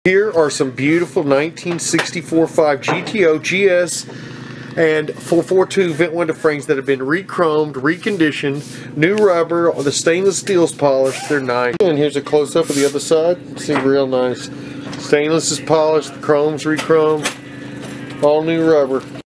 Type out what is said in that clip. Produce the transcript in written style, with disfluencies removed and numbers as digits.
Here are some beautiful 1964 5 GTO GS and 442 vent window frames that have been re-chromed, reconditioned, new rubber, the stainless steel's polished. They're nice. And here's a close-up of the other side. See, real nice. Stainless is polished, the chrome's re-chromed, all new rubber.